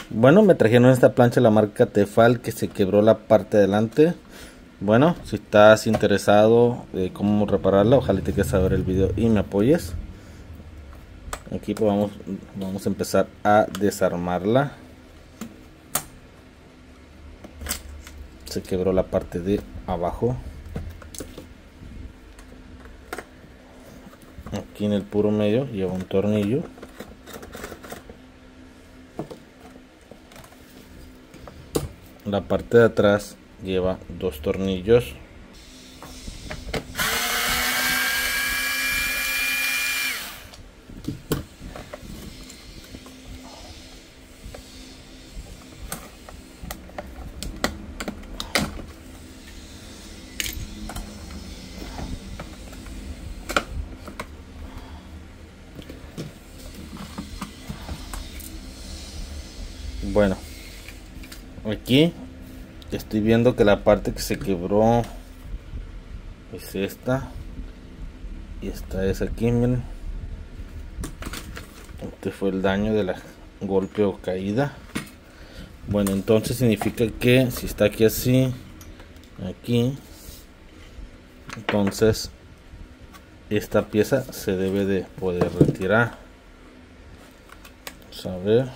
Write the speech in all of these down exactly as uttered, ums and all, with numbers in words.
Bueno, me trajeron esta plancha de la marca Tefal que se quebró la parte de delante. Bueno, si estás interesado de cómo repararla, ojalá te quieras saber el video y me apoyes. Aquí pues vamos, vamos a empezar a desarmarla. Se quebró la parte de abajo. Aquí en el puro medio lleva un tornillo. La parte de atrás lleva dos tornillos. Bueno, aquí estoy viendo que la parte que se quebró es esta y esta es aquí, miren. Este fue el daño de la golpe o caída. Bueno, entonces significa que si está aquí así, aquí, entonces esta pieza se debe de poder retirar. Vamos a ver.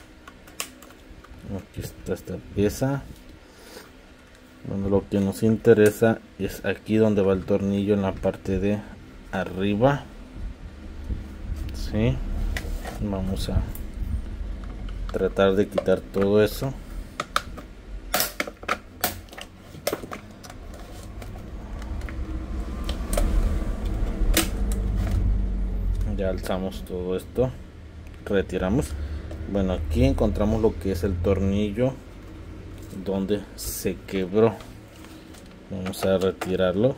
Aquí está esta pieza. Bueno, lo que nos interesa es aquí donde va el tornillo, en la parte de arriba. ¿Sí? Vamos a tratar de quitar todo eso. Ya alzamos todo esto, retiramos. Bueno, aquí encontramos lo que es el tornillo donde se quebró. Vamos a retirarlo.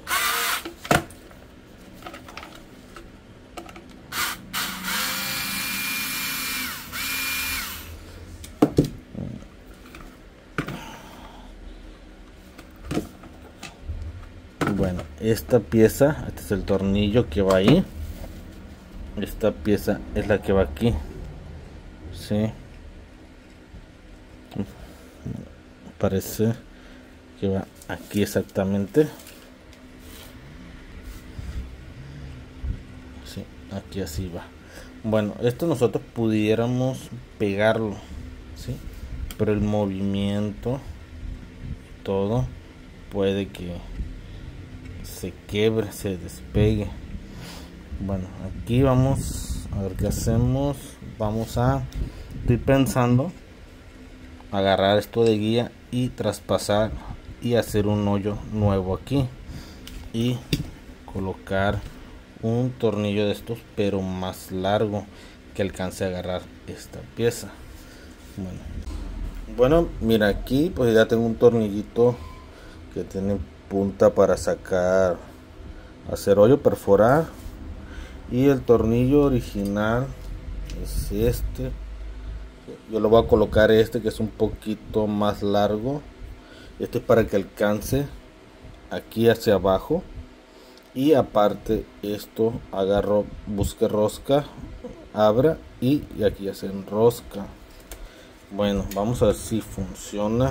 Bueno, esta pieza, este es el tornillo que va ahí. Esta pieza es la que va aquí. Sí, parece que va aquí exactamente. Sí, aquí así va. Bueno, esto nosotros pudiéramos pegarlo, sí, pero el movimiento, todo puede que se quiebre, se despegue. Bueno, aquí vamos a ver qué hacemos. Vamos a, estoy pensando agarrar esto de guía y traspasar y hacer un hoyo nuevo aquí y colocar un tornillo de estos, pero más largo, que alcance a agarrar esta pieza. Bueno, bueno, mira, aquí pues ya tengo un tornillito que tiene punta para sacar, hacer hoyo, perforar. Y el tornillo original es este. Yo lo voy a colocar este que es un poquito más largo. Este es para que alcance aquí hacia abajo. Y aparte esto agarro, busque rosca, abra y, y aquí ya se enrosca. Bueno, vamos a ver si funciona.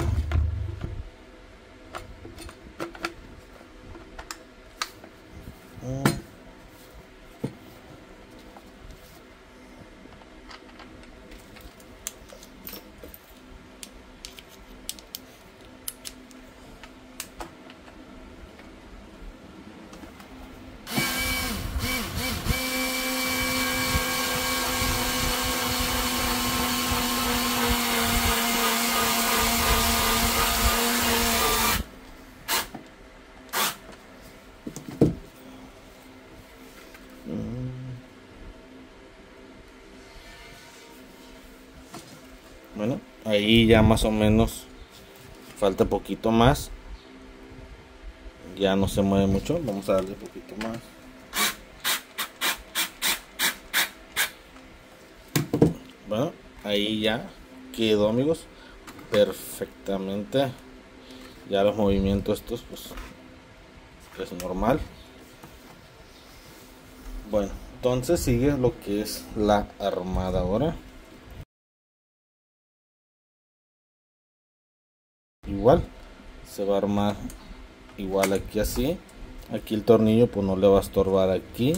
Bueno, ahí ya más o menos falta poquito más. Ya no se mueve mucho. Vamos a darle un poquito más. Bueno, ahí ya quedó, amigos, perfectamente. Ya los movimientos estos pues es normal. Bueno, entonces sigue lo que es la armada ahora. igual se va a armar igual aquí así. Aquí el tornillo pues no le va a estorbar aquí.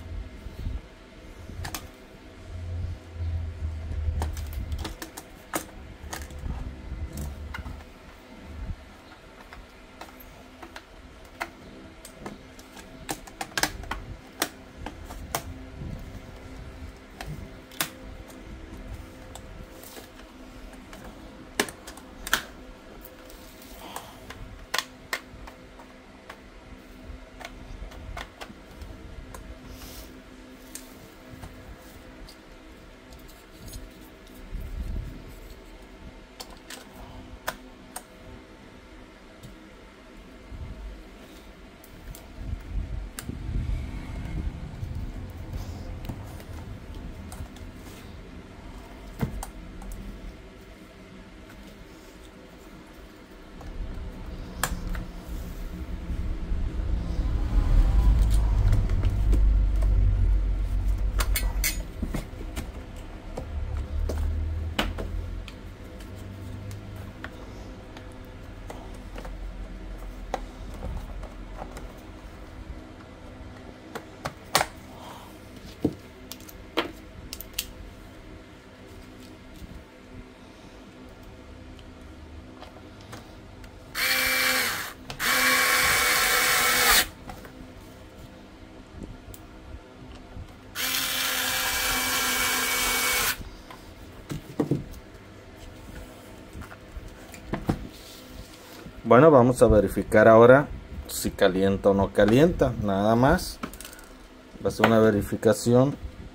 Bueno, vamos a verificar ahora si calienta o no calienta, nada más. Va a ser una verificación.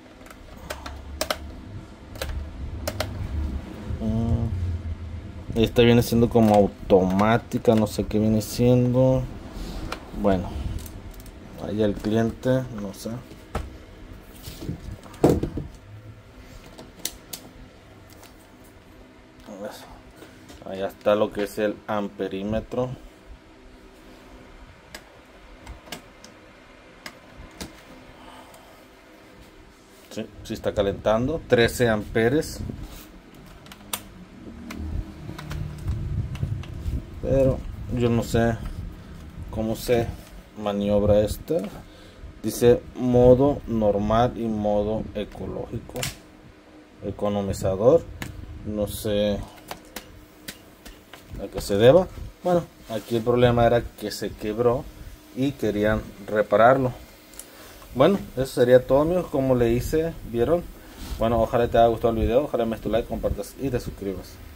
Esta viene siendo como automática, no sé qué viene siendo. Bueno, ahí el cliente, no sé. Ahí está lo que es el amperímetro. Sí, sí está calentando, trece amperes. Pero yo no sé cómo se maniobra esta. Dice modo normal y modo ecológico, economizador. No sé a qué se deba. Bueno, aquí el problema era que se quebró y querían repararlo. Bueno, eso sería todo, amigos. Como le hice, vieron. Bueno, ojalá te haya gustado el video, ojalá me des tu like, compartas y te suscribas.